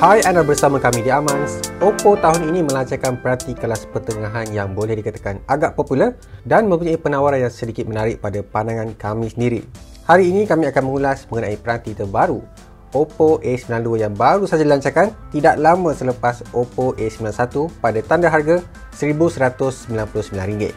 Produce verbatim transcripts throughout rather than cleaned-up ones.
Hai, anda bersama kami di Amans. Oppo tahun ini melancarkan peranti kelas pertengahan yang boleh dikatakan agak popular dan mempunyai penawaran yang sedikit menarik pada pandangan kami sendiri. Hari ini kami akan mengulas mengenai peranti terbaru Oppo A sembilan dua yang baru saja dilancarkan tidak lama selepas Oppo A sembilan satu pada tanda harga seribu seratus sembilan puluh sembilan ringgit.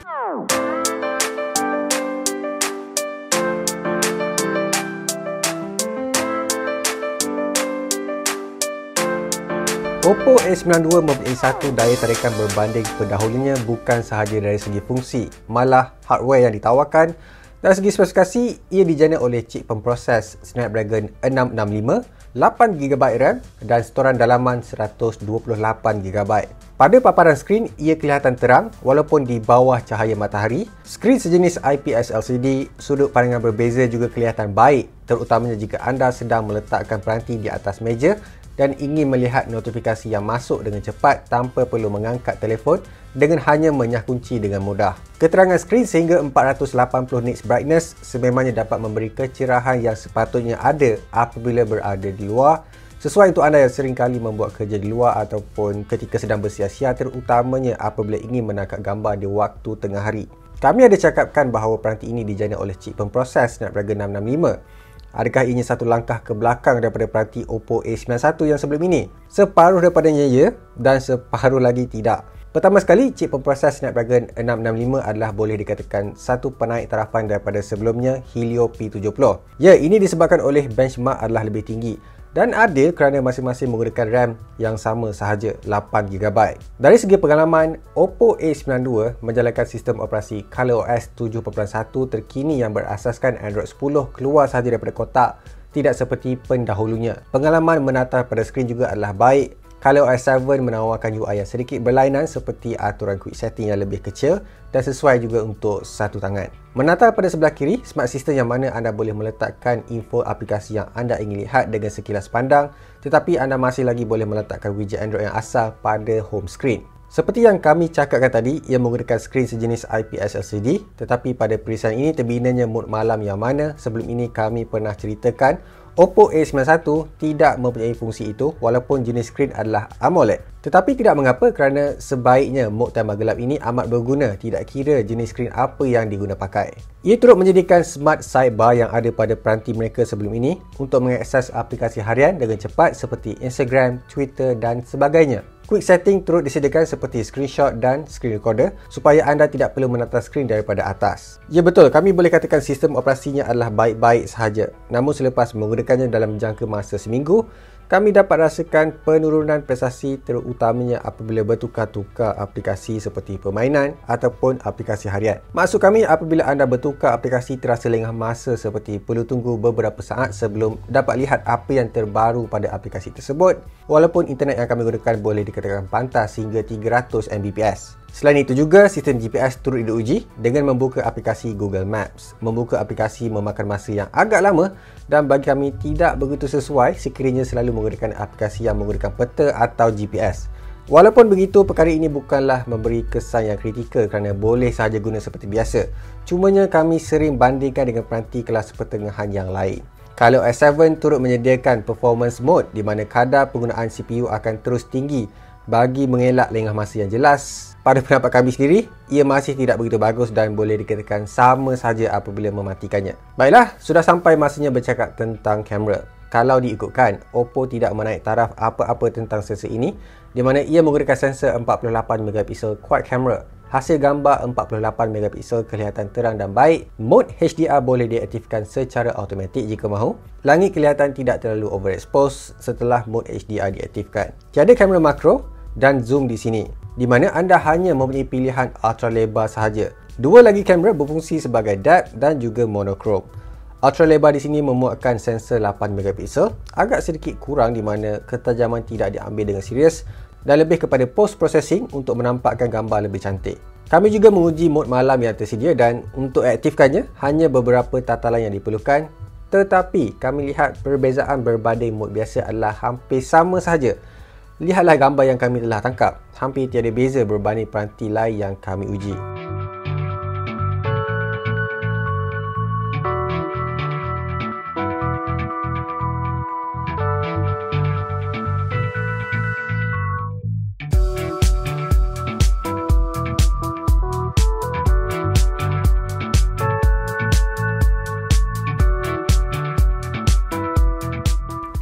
Oppo A sembilan dua mempunyai satu daya tarikan berbanding pendahulunya bukan sahaja dari segi fungsi, malah hardware yang ditawarkan. Dari segi spesifikasi, ia dijana oleh chip pemproses Snapdragon enam enam lima, lapan giga byte RAM dan storan dalaman seratus dua puluh lapan giga byte. Pada paparan skrin, ia kelihatan terang walaupun di bawah cahaya matahari. Skrin sejenis I P S L C D, sudut pandangan berbeza juga kelihatan baik, terutamanya jika anda sedang meletakkan peranti di atas meja dan ingin melihat notifikasi yang masuk dengan cepat tanpa perlu mengangkat telefon dengan hanya menyah kunci dengan mudah. Keterangan skrin sehingga empat ratus lapan puluh nits brightness sememangnya dapat memberi kecerahan yang sepatutnya ada apabila berada di luar, sesuai untuk anda yang sering kali membuat kerja di luar ataupun ketika sedang bersia-sia, terutamanya apabila ingin menangkap gambar di waktu tengah hari. Kami ada cakapkan bahawa peranti ini dijana oleh chip pemproses Snapdragon enam enam lima. Adakah ini satu langkah ke belakang daripada peranti Oppo A sembilan satu yang sebelum ini? Separuh daripadanya ya, dan separuh lagi tidak. Pertama sekali, chip pemproses Snapdragon enam enam lima adalah boleh dikatakan satu penaik tarafan daripada sebelumnya Helio P tujuh puluh. Ya, ini disebabkan oleh benchmark adalah lebih tinggi dan adil kerana masing-masing menggunakan RAM yang sama sahaja, lapan giga byte. Dari segi pengalaman, Oppo A sembilan dua menjalankan sistem operasi ColorOS tujuh titik satu terkini yang berasaskan Android sepuluh keluar sahaja daripada kotak, tidak seperti pendahulunya. Pengalaman menata pada skrin juga adalah baik. ColorOS tujuh menawarkan U I yang sedikit berlainan seperti aturan quick setting yang lebih kecil dan sesuai juga untuk satu tangan. Menata pada sebelah kiri, smart system yang mana anda boleh meletakkan info aplikasi yang anda ingin lihat dengan sekilas pandang, tetapi anda masih lagi boleh meletakkan widget Android yang asal pada home screen. Seperti yang kami cakapkan tadi, ia menggunakan skrin sejenis I P S L C D, tetapi pada perisian ini terbinanya mod malam yang mana sebelum ini kami pernah ceritakan Oppo A sembilan satu tidak mempunyai fungsi itu walaupun jenis skrin adalah AMOLED. Tetapi tidak mengapa kerana sebaiknya mod tambah gelap ini amat berguna tidak kira jenis skrin apa yang diguna pakai. Ia turut menjadikan smart sidebar yang ada pada peranti mereka sebelum ini untuk mengakses aplikasi harian dengan cepat seperti Instagram, Twitter dan sebagainya. Quick setting turut disediakan seperti screenshot dan screen recorder supaya anda tidak perlu menata skrin daripada atas. Ya betul, kami boleh katakan sistem operasinya adalah baik-baik sahaja. Namun selepas menggunakannya dalam jangka masa seminggu, kami dapat rasakan penurunan prestasi terutamanya apabila bertukar-tukar aplikasi seperti permainan ataupun aplikasi harian. Maksud kami apabila anda bertukar aplikasi terasa lengah masa seperti perlu tunggu beberapa saat sebelum dapat lihat apa yang terbaru pada aplikasi tersebut, walaupun internet yang kami gunakan boleh dikatakan pantas hingga tiga ratus megabit per second. Selain itu juga, sistem G P S turut diuji dengan membuka aplikasi Google Maps. Membuka aplikasi memakan masa yang agak lama dan bagi kami tidak begitu sesuai sekiranya selalu menggunakan aplikasi yang menggunakan peta atau G P S. Walaupun begitu, perkara ini bukanlah memberi kesan yang kritikal kerana boleh sahaja guna seperti biasa. Cumanya kami sering bandingkan dengan peranti kelas pertengahan yang lain. ColorOS tujuh turut menyediakan performance mode di mana kadar penggunaan C P U akan terus tinggi bagi mengelak lengah masa yang jelas. Pada pendapat kami sendiri, ia masih tidak begitu bagus dan boleh dikatakan sama saja apabila mematikannya. Baiklah, sudah sampai masanya bercakap tentang kamera. Kalau diikutkan, Oppo tidak menaik taraf apa-apa tentang sensor ini, di mana ia menggunakan sensor empat puluh lapan megapiksel quad camera. Hasil gambar empat puluh lapan megapiksel kelihatan terang dan baik. Mode H D R boleh diaktifkan secara automatik jika mahu. Langit kelihatan tidak terlalu overexposed setelah mode H D R diaktifkan. Tiada kamera makro dan zoom di sini, di mana anda hanya mempunyai pilihan ultra lebar sahaja. Dua lagi kamera berfungsi sebagai depth dan juga monochrome. Ultra lebar di sini memuatkan sensor lapan megapiksel, agak sedikit kurang di mana ketajaman tidak diambil dengan serius dan lebih kepada post processing untuk menampakkan gambar lebih cantik. Kami juga menguji mod malam yang tersedia dan untuk aktifkannya hanya beberapa tatalan yang diperlukan, tetapi kami lihat perbezaan berbanding mod biasa adalah hampir sama sahaja. Lihatlah gambar yang kami telah tangkap, hampir tiada beza berbanding peranti lain yang kami uji.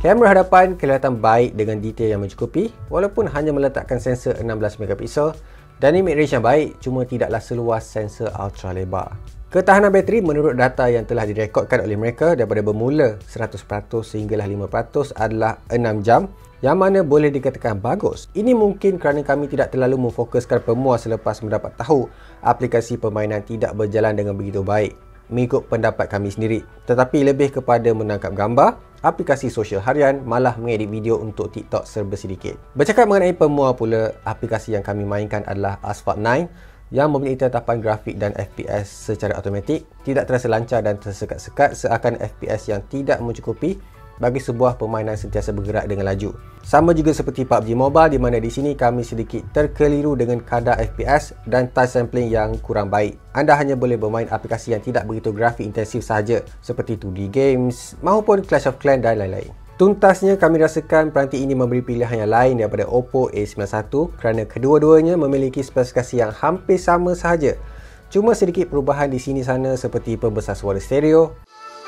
Kamera hadapan kelihatan baik dengan detail yang mencukupi walaupun hanya meletakkan sensor enam belas megapiksel. Dynamic range yang baik, cuma tidaklah seluas sensor ultra lebar. Ketahanan bateri menurut data yang telah direkodkan oleh mereka daripada bermula seratus peratus sehinggalah lima peratus adalah enam jam, yang mana boleh dikatakan bagus. Ini mungkin kerana kami tidak terlalu memfokuskan pemuas selepas mendapat tahu aplikasi permainan tidak berjalan dengan begitu baik mengikut pendapat kami sendiri, tetapi lebih kepada menangkap gambar, aplikasi sosial harian, malah mengedit video untuk TikTok serba sedikit. Bercakap mengenai pemuas pula, aplikasi yang kami mainkan adalah Asphalt nine yang memiliki tetapan grafik dan F P S secara automatik, tidak terasa lancar dan tersekat-sekat seakan F P S yang tidak mencukupi bagi sebuah permainan sentiasa bergerak dengan laju. Sama juga seperti P U B G Mobile di mana di sini kami sedikit terkeliru dengan kadar F P S dan touch sampling yang kurang baik. Anda hanya boleh bermain aplikasi yang tidak begitu grafik intensif sahaja seperti two D games maupun Clash of Clans dan lain-lain. Tuntasnya kami rasakan peranti ini memberi pilihan yang lain daripada Oppo A sembilan satu kerana kedua-duanya memiliki spesifikasi yang hampir sama sahaja. Cuma sedikit perubahan di sini sana seperti pembesar suara stereo,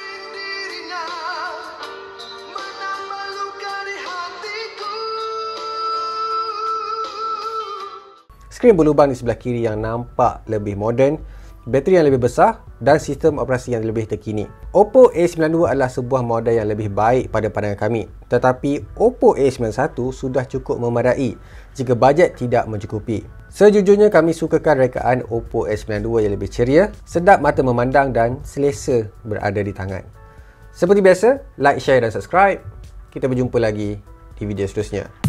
skrin berlubang di sebelah kiri yang nampak lebih moden, bateri yang lebih besar dan sistem operasi yang lebih terkini. Oppo A sembilan dua adalah sebuah model yang lebih baik pada pandangan kami, tetapi Oppo A sembilan satu sudah cukup memadai jika bajet tidak mencukupi. Sejujurnya kami sukakan rekaan Oppo A sembilan dua yang lebih ceria, sedap mata memandang dan selesa berada di tangan. Seperti biasa, like, share dan subscribe. Kita berjumpa lagi di video seterusnya.